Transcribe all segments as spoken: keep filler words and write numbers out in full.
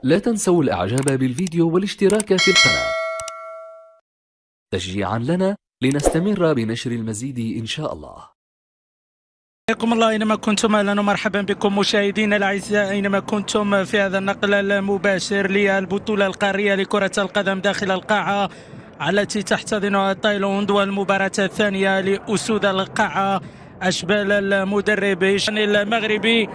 لا تنسوا الإعجاب بالفيديو والاشتراك في القناة تشجيعا لنا لنستمر بنشر المزيد إن شاء الله. حياكم الله اينما كنتم، اهلا ومرحبا بكم مشاهدينا الاعزاء اينما كنتم في هذا النقل المباشر للبطوله القاريه لكره القدم داخل القاعه التي تحتضنها تايلاند، والمباراه الثانيه لاسود القاعه اشبال المدرب المغربي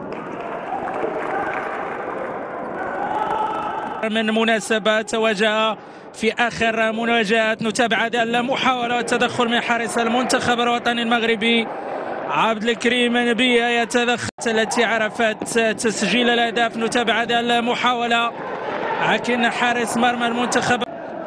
من مناسبه تواجه في اخر مواجهات. نتابع هذه المحاوله والتدخل من حارس المنتخب الوطني المغربي عبد الكريم نبيه يتدخل التي عرفت تسجيل الاهداف. نتابع هذه المحاوله لكن حارس مرمى المنتخب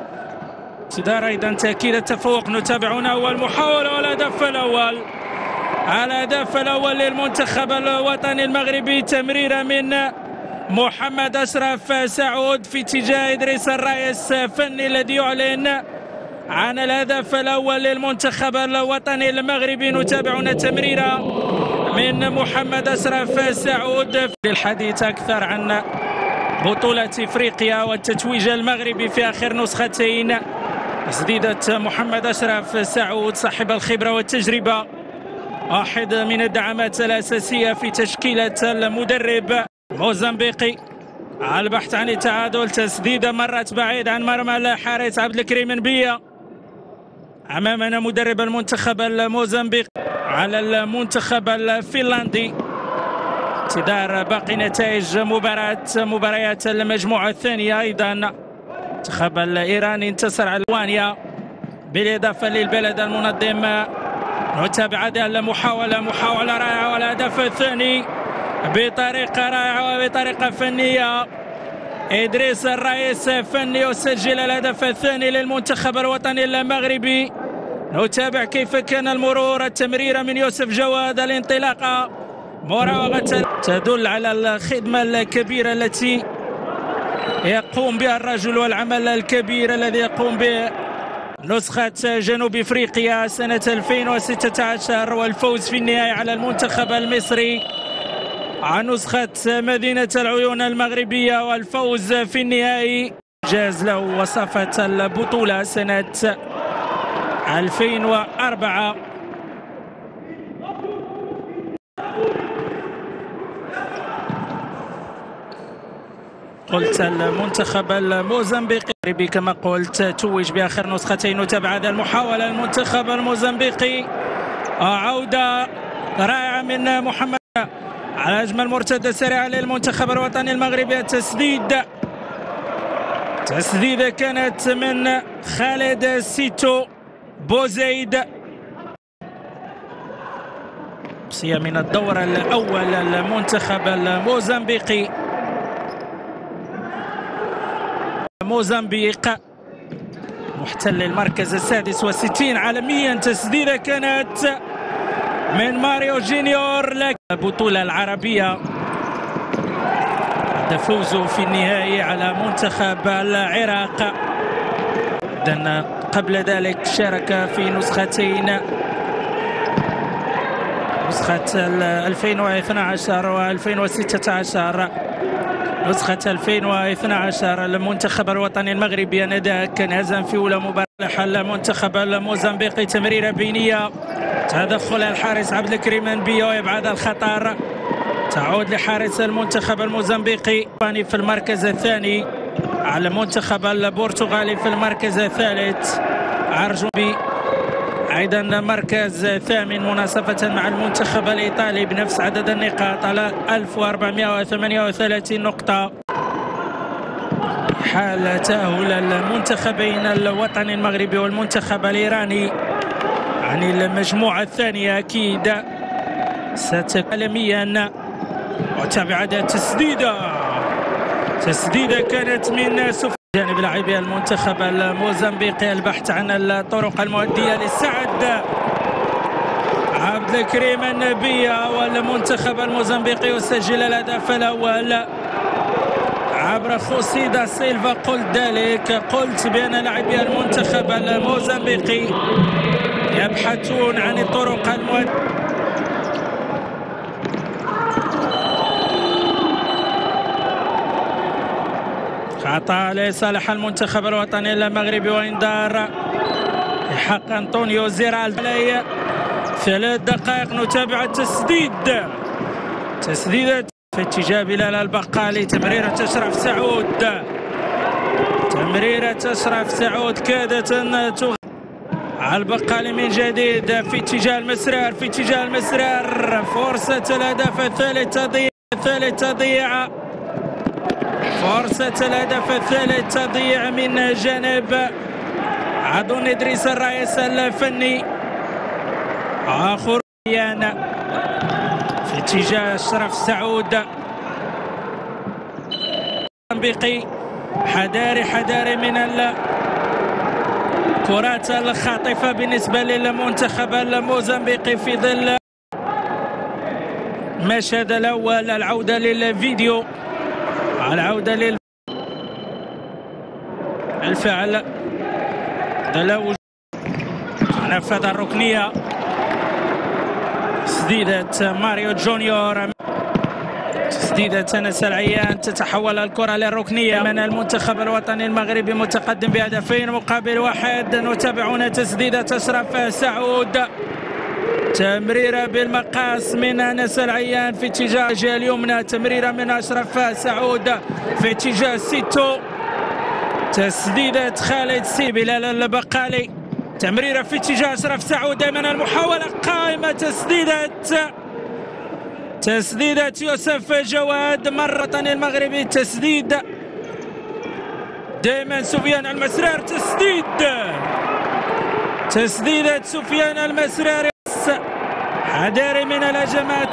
تدار ايضا تاكيد التفوق. نتابع هنا اول محاوله والهدف الاول، الهدف الاول للمنتخب الوطني المغربي، تمريره من محمد اشرف سعود في اتجاه ادريس الرايس فني الذي يعلن عن الهدف الأول للمنتخب الوطني المغربي. نتابعنا تمريرة من محمد أشرف سعود. للحديث أكثر عن بطولة إفريقيا والتتويج المغربي في آخر نسختين، تسديدة محمد أشرف سعود صاحب الخبرة والتجربة، واحد من الدعامات الأساسية في تشكيلة المدرب موزمبيقي، على البحث عن التعادل. تسديدة مرت بعيد عن مرمى الحارس عبد الكريم نبيه. أمامنا مدرب المنتخب الموزمبيقي على المنتخب الفنلندي. تدار باقي نتائج مباراة مباريات المجموعة الثانية. أيضا المنتخب الإيراني انتصر على ألبانيا بالإضافة للبلد المنظم. نتابع هذه المحاولة، محاولة رائعة والهدف الثاني بطريقة رائعة وبطريقة فنية. إدريس الرايس فني يسجل الهدف الثاني للمنتخب الوطني المغربي. نتابع كيف كان المرور، التمريرة من يوسف جواد، الانطلاقة، مراوغة تدل على الخدمة الكبيرة التي يقوم بها الرجل والعمل الكبير الذي يقوم به نسخة جنوب افريقيا سنة ألفين وستة عشر، والفوز في النهاية على المنتخب المصري عن نسخة مدينة العيون المغربية، والفوز في النهائي. جاز له وصفة البطولة سنة ألفين وأربعة. قلت المنتخب الموزمبيقي كما قلت توج بآخر نسختين. نتابع هذه المحاولة، المنتخب الموزمبيقي عودة رائعة من محمد على أجمل مرتدة سريعة للمنتخب الوطني المغربي. تسديد تسديدة كانت من خالد سيتو بوزيد، شخصية من الدور الأول المنتخب الموزمبيقي. موزمبيق محتل المركز السادس والستين عالميا. تسديدة كانت من ماريو جينيور لك البطولة العربية. فوزه في النهائي على منتخب العراق. إذن قبل ذلك شارك في نسختين، نسخة ألفين واثني عشر وألفين وستة عشر. نسخة ألفين واثني عشر المنتخب الوطني المغربي آنذاك كان هزم في أولى مباراة المنتخب الموزمبيقي. تمريرة بينية، تدخل الحارس عبد الكريم نبيه ويبعد الخطر، تعود لحارس المنتخب الموزمبيقي في المركز الثاني، على المنتخب البرتغالي في المركز الثالث، عرجوبي أيضا مركز ثامن مناصفة مع المنتخب الإيطالي بنفس عدد النقاط على ألف وأربعمائة وثمانية وثلاثين نقطة. حال تأهل المنتخبين الوطني المغربي والمنتخب الإيراني عن المجموعة الثانية أكيد ستكون عالميا. وتابع هذه التسديدة، تسديدة كانت من سفيان جانب لاعبي المنتخب الموزمبيقي، البحث عن الطرق المؤدية للسعد. عبد الكريم نبيه والمنتخب الموزمبيقي يسجل الهدف الأول عبر خوسي دا سيلفا. قلت ذلك، قلت بأن لاعبي المنتخب الموزمبيقي يبحثون عن الطرق المؤدية. تعطى لصالح المنتخب الوطني المغربي وإنذار حق أنطونيو زيرالدو. ثلاث دقائق نتابع التسديد، تسديدة في اتجاه بلال البقالي. تمريرة أشرف سعود، تمريرة أشرف سعود كادت أن تغ... على البقالي من جديد في اتجاه المسرار، في اتجاه المسرار. فرصة الهدف الثالث تضيع، الثالث تضيع، فرصة الهدف الثالث تضيع من جانب عدون إدريس الرئيس الفني. آخر في اتجاه أشرف سعود. موزمبيقي حذاري حذاري من الكرات الخاطفة بالنسبة للمنتخب الموزمبيقي في ظل المشهد الأول. العودة للفيديو، العودة للفعل دلو نفذ الركنية. تسديدة ماريو جونيور، تسديدة أنس العيان، تتحول الكرة للركنية من المنتخب الوطني المغربي متقدم بهدفين مقابل واحد. نتابعون تسديدة أشرف سعود، تمريرة بالمقاس من أنس العيان في اتجاه الجهة اليمنى، تمريرة من أشرف سعود في اتجاه سيتو، تسديدة خالد سي بلال البقالي، تمريرة في اتجاه أشرف سعود. دائما المحاولة قائمة، تسديدة تسديدة يوسف جواد مرة المغربي، تسديد دائما سفيان المسرار، تسديد تسديدة سفيان المسرار. حذاري من الهجمات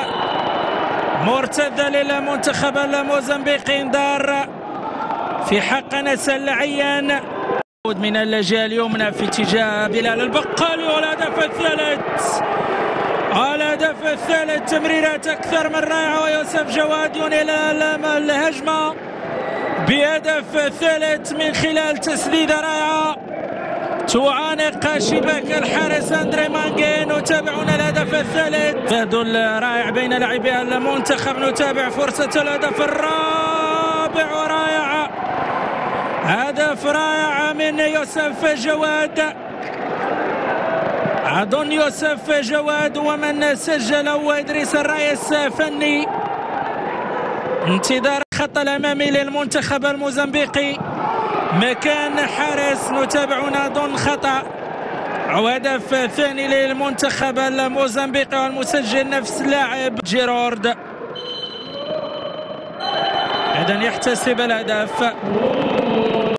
المرتدة للمنتخب الموزمبيقي. انذار في حق أنس العيان من الجهة اليمنى في اتجاه بلال البقالي. والهدف الثالث، الهدف الثالث، تمريرات أكثر من رائعة، ويوسف جواد ينهي الهجمة بهدف ثالث من خلال تسديدة رائعة تعانق شباك الحارس أندري مانجي. نتابعون الهدف الثالث، تبادل رائع بين لاعبي المنتخب. نتابع فرصة الهدف الرابع ورائعة، هدف رائع من يوسف جواد. أظن يوسف جواد ومن سجل هو إدريس الرئيس فني. انتظار الخط الأمامي للمنتخب الموزمبيقي مكان حارس. نتابعون أظن خطأ، وهدف ثاني للمنتخب الموزمبيقي والمسجل نفس لاعب جيرارد. إذن يحتسب الهدف.